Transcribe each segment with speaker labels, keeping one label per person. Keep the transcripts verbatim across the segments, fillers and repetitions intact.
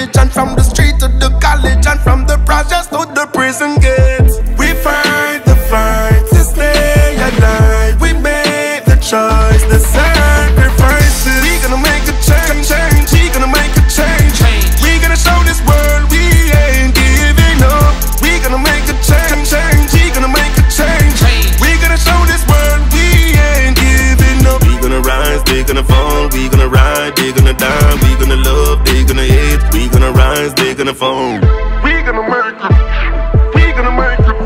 Speaker 1: knowledge, and from the street to the college, and from the projects to the prison gates. We fight the fight to stay alive. We made the choice, the sacrifices. We gonna make a change, change. We gonna make a change. We gonna show this world we ain't giving up. We gonna make a change, change. We gonna make a change. We gonna show this world we ain't giving up. We gonna rise, they gonna fall. We gonna ride, they gonna die. We gonna love, they gonna hate. We gonna rise, they gonna fall. We gonna make it. We gonna make it.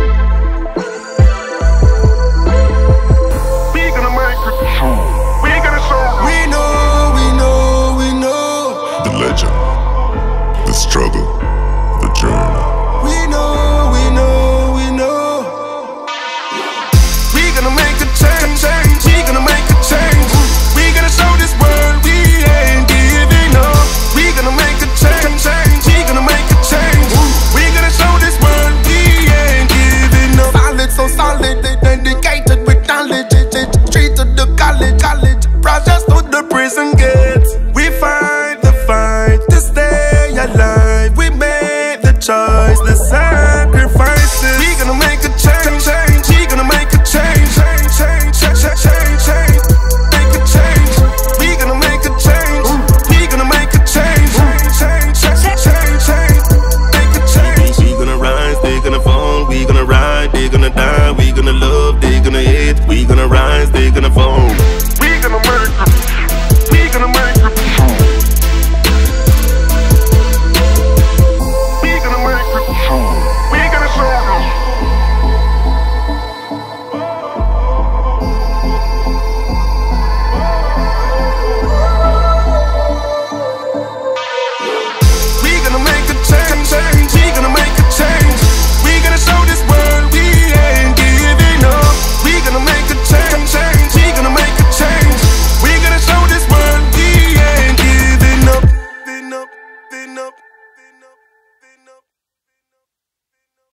Speaker 1: We gonna make it. We gonna show. We know, we know, we know.
Speaker 2: The legend, the struggle.